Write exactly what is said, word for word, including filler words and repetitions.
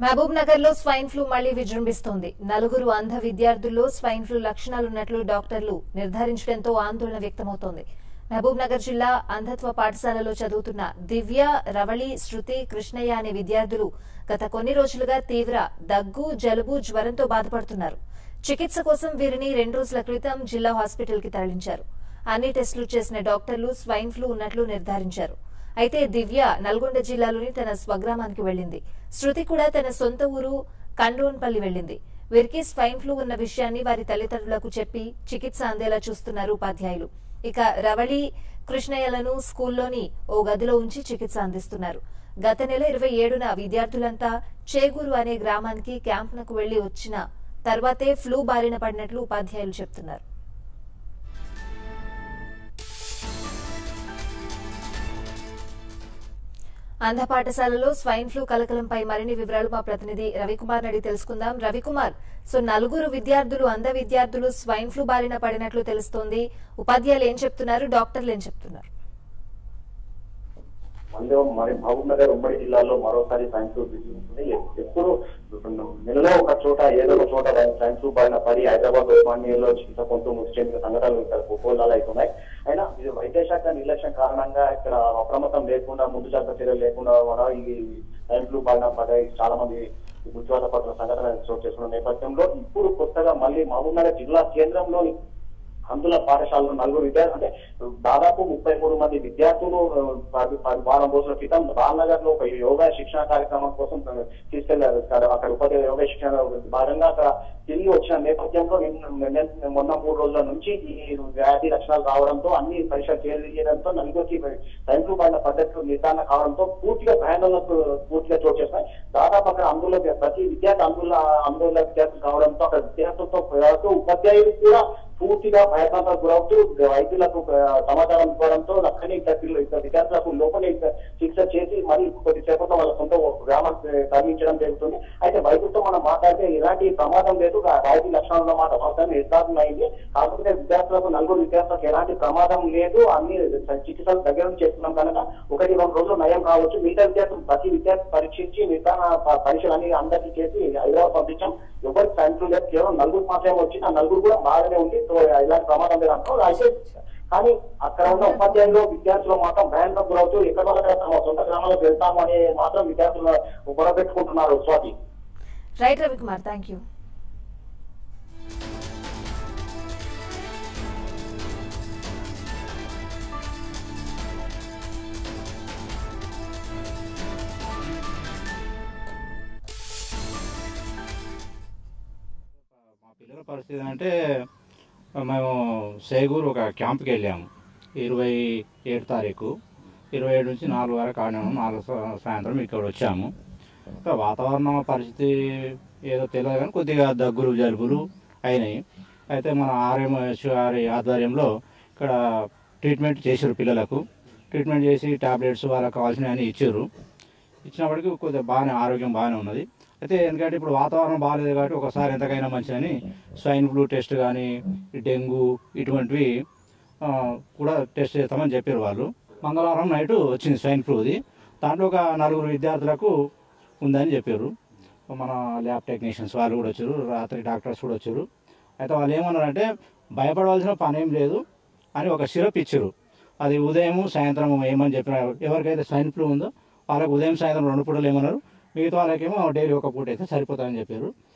మహబూబ్ నగర్ లో swine flu మళ్లీ విజృంభిస్తోంది. నలుగురు అంధ విద్యార్థుల్లో స్వైన్ ఫ్లూ లక్షణాలున్నట్లు డాక్టర్లు నిర్ధారించడంతో ఆందోళన వ్యక్తమవుతోంది. మహబూబ్ నగర్ జిల్లా అంధత్వ పాఠశాలలో చదువుతున్న దివ్య, రవళి, శృతి, కృష్ణయ్య అనే విద్యార్థులు గత కొన్ని రోజులుగా తీవ్ర దగ్గు, జలుబు, జ్వరంతో బాధపడుతున్నారు. చికిత్స కోసం వీరిని రెండు రోజుల క్రితం జిల్లా హాస్పిటల్ కి తరలించారు. అన్ని టెస్టులు చేసిన డాక్టర్లు స్వైన్ ఫ్లూ ఉన్నట్లు నిర్ధారించారు. అయితే దివ్య నల్గొండ జిల్లాలోని తన స్వగ్రామానికి వెళ్లింది. శృతి కూడా తన సొంత ఊరు కండ్రోన్పల్లి వెళ్లింది. వీరికి స్వైన్ ఫ్లూ ఉన్న విషయాన్ని వారి తల్లిదండ్రులకు చెప్పి చికిత్స అందేలా చూస్తున్నారు ఉపాధ్యాయులు. ఇక రవళి, కృష్ణయ్యలను స్కూల్లోని ఓ గదిలో ఉంచి చికిత్స అందిస్తున్నారు. గత నెల ఇరవై ఏడున విద్యార్థులంతా చేగూరు అనే గ్రామానికి క్యాంపునకు వెళ్లి వచ్చిన తర్వాతే ఫ్లూ బారిన పడినట్లు ఉపాధ్యాయులు చెబుతున్నారు. అంధ పాఠశాలలో స్వైన్ ఫ్లూ కలకలంపై మరిన్ని వివరాలు మా ప్రతినిధి రవికుమార్ అడిగి తెలుసుకుందాం. రవికుమార్, సో నలుగురు విద్యార్థులు అంధ విద్యార్థులు స్వైన్ ఫ్లూ బారిన పడినట్లు తెలుస్తోంది. ఉపాధ్యాయులు ఏం చెప్తున్నారు, డాక్టర్లు ఏం చెప్తున్నారు? మళ్ళీ మరి మహబూబ్ నగర్ ఉమ్మడి జిల్లాలో మరోసారి స్వైన్ ఫ్లూ విజృంభిస్తుంది. ఎప్పుడు నెలలో ఒక చోట ఏదో ఒక చోట స్వైన్ ఫ్లూ బారిన పడి హైదరాబాద్ ఉస్మానియాలో చికిత్స పొందుతూ మృతి చెందిన సంఘటనలు ఇక్కడ కుపోలాలు అవుతున్నాయి. అయినా ఇది వైద్య శాఖ నిర్లక్ష్యం కారణంగా ఇక్కడ అప్రమత్తం లేకుండా, ముందు జాగ్రత్త చర్యలు లేకుండా కూడా ఈ స్వైన్ ఫ్లూ బారిన పడ్డాయి చాలా మంది మృత్యువాత పడుతున్న సంఘటన చోటు చేసుకున్న నేపథ్యంలో ఇప్పుడు కొత్తగా మళ్ళీ మహబూబ్ నగర్ జిల్లా కేంద్రంలోని అందుల పాఠశాలలో నలుగురు విద్యార్థులు అంటే దాదాపు ముప్పై మూడు మంది విద్యార్థులు వారం రోజుల క్రితం రామ్నగర్ లో ఒక యోగా శిక్షణ కార్యక్రమం కోసం తీసుకెళ్లారు. అక్కడ ఉపాధ్యాయ యోగా శిక్షణ భాగంగా అక్కడ తిరిగి వచ్చిన నేపథ్యంలో మొన్న మూడు రోజుల నుంచి ఈ వ్యాధి లక్షణాలు రావడంతో అన్ని పరీక్షలు చేయడంతో నలుగురికి స్వైన్ ఫ్లూ బారిన పద్ధతులు నిర్ధారణ కావడంతో పూర్తిగా భయాందోళనకు పూర్తిగా చోటు చేస్తున్నాయి. దాదాపు అక్కడ అందులో ప్రతి విద్యార్థి అందులో ఆందోళన విద్యార్థులు కావడంతో అక్కడ విద్యార్థులతో ఉపాధ్యాయులు కూడా పూర్తిగా భయభ్రాంతాలకు గురవుతూ వైద్యులకు సమాచారం ఇవ్వడంతో అక్కడే ఇక్కడ విద్యార్థులకు లోపలే చికిత్స చేసి మరి కొద్దిసేపట్లో వాళ్ళ సొంత గ్రామానికి తరలించడం జరుగుతుంది. అయితే వైద్యులతో మనం మాట్లాడితే ఎలాంటి ప్రమాదం లేదు, వైద్య లక్షణాలు ఉన్నమాట వాస్తవం నిర్ధారణ అయింది. కాకపోతే విద్యార్థులకు నలుగురు విద్యార్థులకు ఎలాంటి ప్రమాదం లేదు, అన్ని చికిత్సలు దగ్గర నుంచి చేస్తున్నాం కనుక ఒకటి రెండు రోజులు నయం కావచ్చు. మిగతా విద్యార్థులు ప్రతి విద్యార్థి పరీక్షించి నిర్ధారణ పరీక్షలు అన్ని అందరికీ చేసి హైదరాబాద్ పంపించాం. ఎవరికి స్వైన్ ఫ్లూ లేదు, కేవలం నలుగురు మాత్రమే వచ్చి ఆ నలుగురు కూడా బాగానే ఉంది, ఇలాంటి ప్రమాదం లేదు అంటారు. అయితే కానీ అక్కడ ఉన్న ఉపాధ్యాయులు విద్యార్థులు మాత్రం భయానికి గురవుతూ ఎక్కడ వాళ్ళ తమ సొంత గ్రామాలకు వెళ్తాము అని మాత్రం విద్యార్థులు గొడవపెట్టుకుంటున్నారు. Swathi. Right Ravikumar, thank you. పిల్లల పరిస్థితి అంటే మేము సేగూరు ఒక క్యాంప్కి వెళ్ళాము ఇరవై ఏడు తారీఖు ఇరవై ఏడు నుంచి నాలుగు వరకు ఆడాము. నాలుగు సాయంత్రం ఇక్కడ వచ్చాము. వాతావరణం పరిస్థితి ఏదో తెలియదు కానీ కొద్దిగా దగ్గులు జలుబులు అయినాయి. అయితే మన ఆర్ఎంహెచ్ఆర్ ఆధ్వర్యంలో ఇక్కడ ట్రీట్మెంట్ చేసారు. పిల్లలకు ట్రీట్మెంట్ చేసి టాబ్లెట్స్ వాళ్ళకి కావాల్సినవి ఇచ్చారు. ఇచ్చినప్పటికీ కొద్దిగా బాగానే ఆరోగ్యం బాగానే ఉన్నది. అయితే ఎందుకంటే ఇప్పుడు వాతావరణం బాగాలేదు కాబట్టి ఒకసారి ఎంతకైనా మంచిదని స్వైన్ ఫ్లూ టెస్ట్ కానీ డెంగ్యూ ఇటువంటివి కూడా టెస్ట్ చేస్తామని చెప్పారు వాళ్ళు. మంగళవారం నైటు వచ్చింది స్వైన్ ఫ్లూది. దాంట్లో ఒక నలుగురు విద్యార్థులకు ఉందని చెప్పారు. మన ల్యాబ్ టెక్నీషియన్స్ వాళ్ళు కూడా వచ్చారు, రాత్రి డాక్టర్స్ కూడా వచ్చారు. అయితే వాళ్ళు ఏమన్నారంటే భయపడవలసిన పని ఏం లేదు అని ఒక సిరప్ ఇచ్చారు. అది ఉదయం సాయంత్రం ఏమని చెప్పినారు. ఎవరికైతే స్వైన్ ఫ్లూ ఉందో వాళ్ళకి ఉదయం సాయంత్రం రెండు పూటలు ఏమన్నారు, మిగతా వాళ్ళకేమో డైలీ ఒక పూట అయితే సరిపోతాయని చెప్పారు.